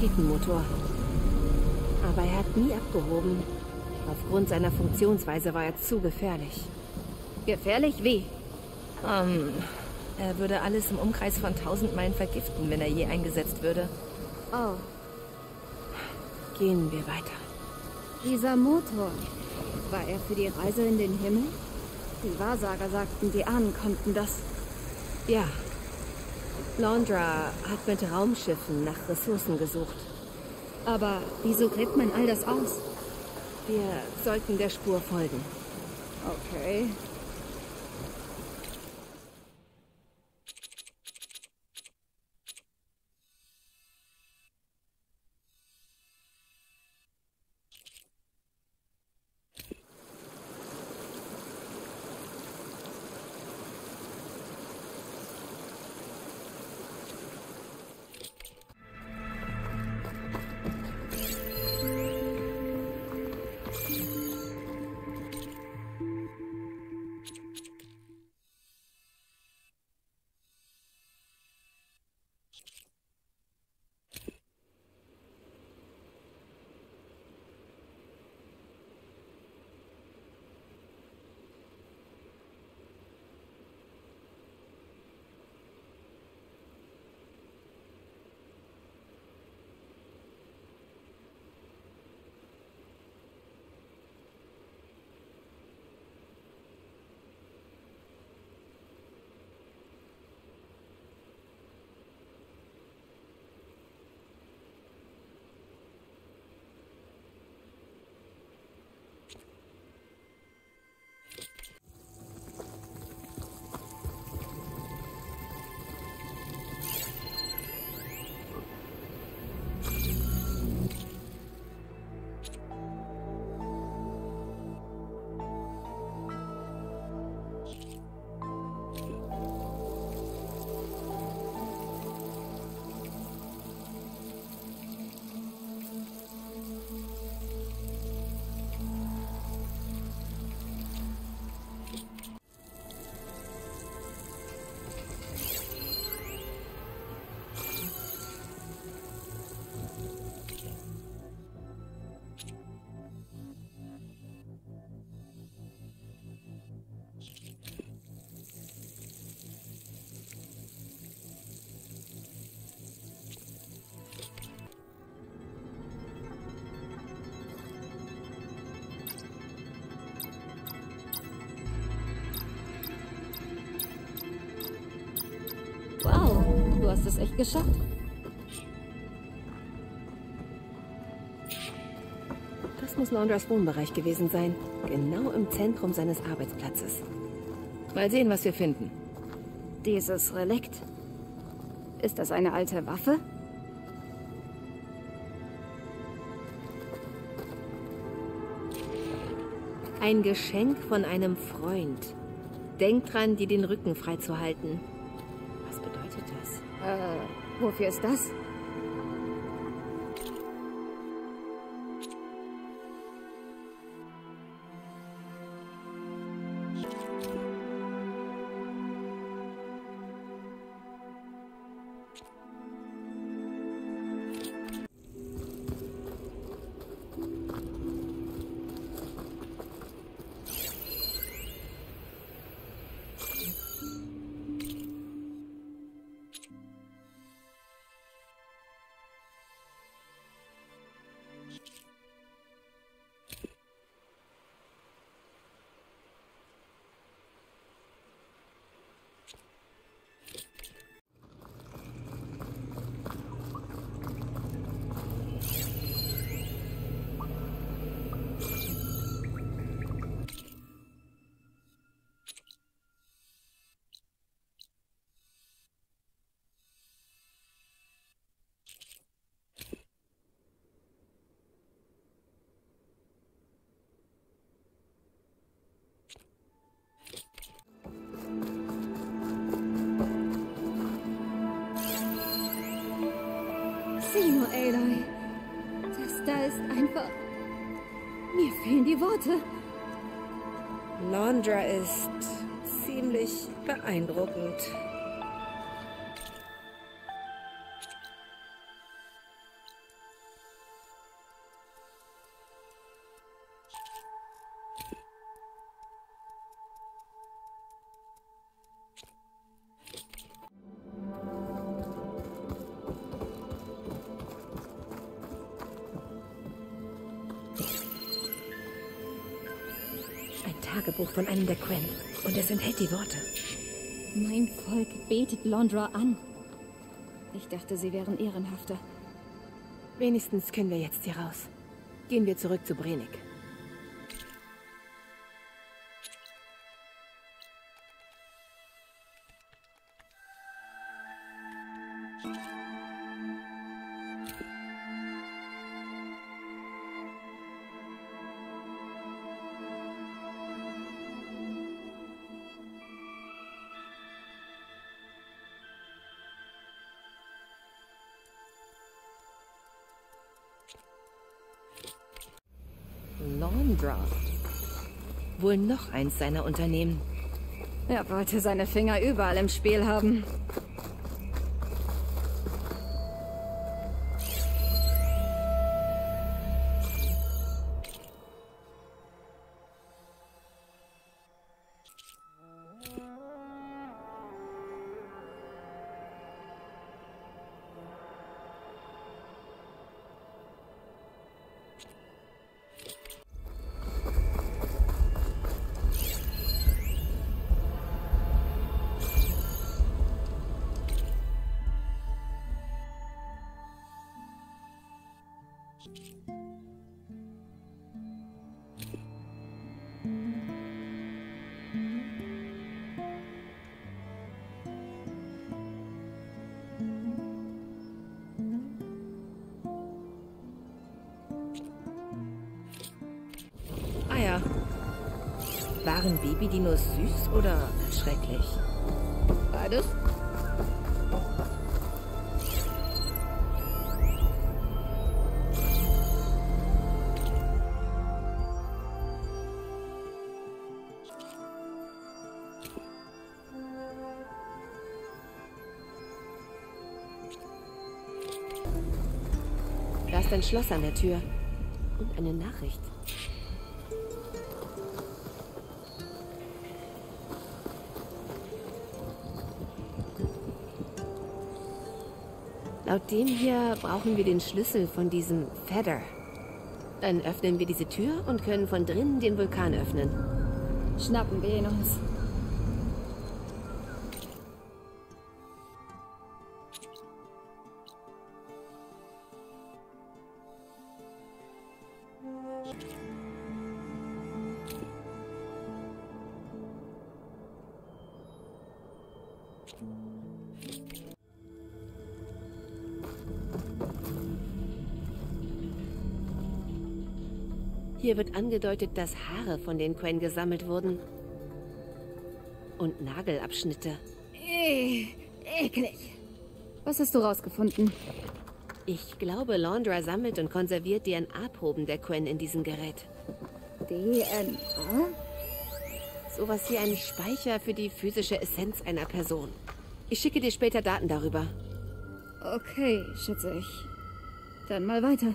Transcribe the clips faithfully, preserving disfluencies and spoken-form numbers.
Raketenmotor. Aber er hat nie abgehoben. Aufgrund seiner Funktionsweise war er zu gefährlich. Gefährlich wie? Ähm, er würde alles im Umkreis von tausend Meilen vergiften, wenn er je eingesetzt würde. Oh. Gehen wir weiter. Dieser Motor, war er für die Reise in den Himmel? Die Wahrsager sagten, die Ahnen konnten das. Ja. Londra hat mit Raumschiffen nach Ressourcen gesucht. Aber wieso gräbt man all das aus? Wir sollten der Spur folgen. Okay. Wow, du hast es echt geschafft. Das muss Londras Wohnbereich gewesen sein. Genau im Zentrum seines Arbeitsplatzes. Mal sehen, was wir finden. Dieses Relikt. Ist das eine alte Waffe? Ein Geschenk von einem Freund. Denk dran, dir den Rücken freizuhalten. Was bedeutet das? Äh, wofür ist das? Sieh nur, Aloy. Das da ist einfach... Mir fehlen die Worte. Londra ist ziemlich beeindruckend. Tagebuch von einem der Quen. Und es enthält die Worte. Mein Volk betet Londra an. Ich dachte, sie wären ehrenhafter. Wenigstens können wir jetzt hier raus. Gehen wir zurück zu Brenik. Londra. Wohl noch eins seiner Unternehmen. Er wollte seine Finger überall im Spiel haben. Eier. Waren Babydinos süß oder schrecklich? Beides? Da ist ein Schloss an der Tür. Und eine Nachricht. Laut dem hier brauchen wir den Schlüssel von diesem Feather. Dann öffnen wir diese Tür und können von drinnen den Vulkan öffnen. Schnappen wir ihn uns. Hier wird angedeutet, dass Haare von den Quen gesammelt wurden. Und Nagelabschnitte. Äh, eklig. Was hast du rausgefunden? Ich glaube, Londra sammelt und konserviert D N A-Proben der Quen in diesem Gerät. D N A? Sowas wie ein Speicher für die physische Essenz einer Person. Ich schicke dir später Daten darüber. Okay, schätze ich. Dann mal weiter.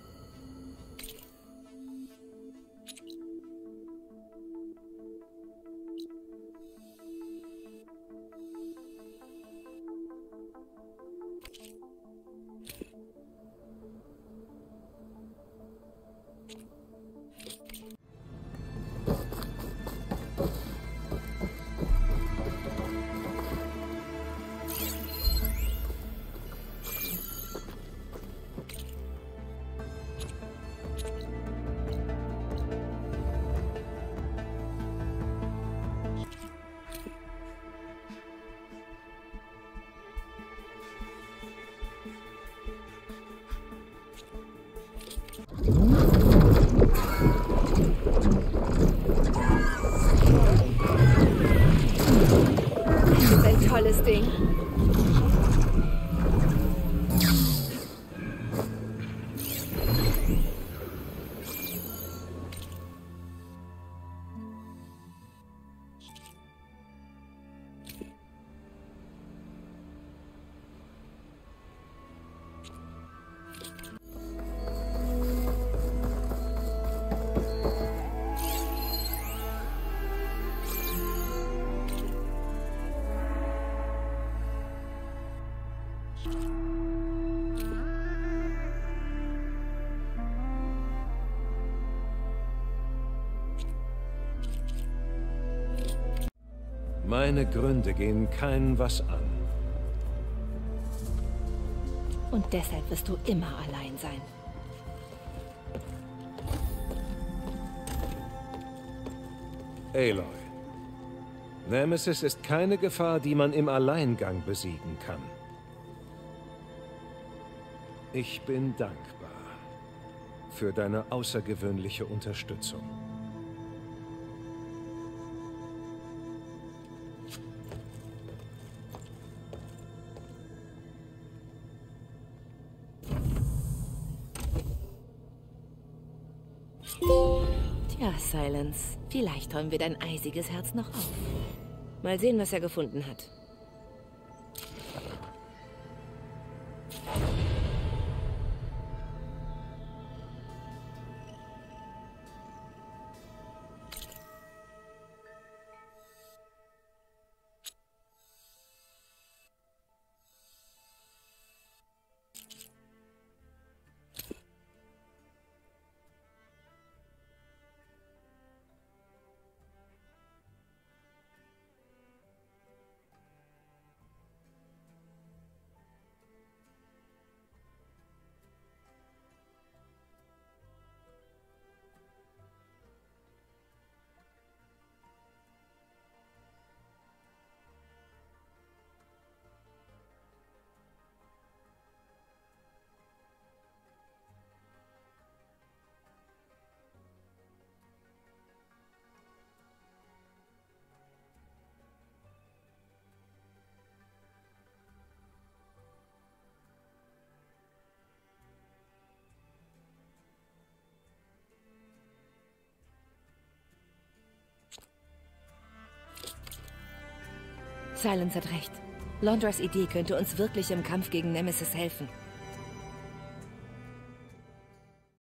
Das ist ein tolles Ding. Meine Gründe gehen keinen was an. Und deshalb wirst du immer allein sein. Aloy. Nemesis ist keine Gefahr, die man im Alleingang besiegen kann. Ich bin dankbar für deine außergewöhnliche Unterstützung. Tja, Silence. Vielleicht räumen wir dein eisiges Herz noch auf. Mal sehen, was er gefunden hat. Silence hat recht. Londras Idee könnte uns wirklich im Kampf gegen Nemesis helfen.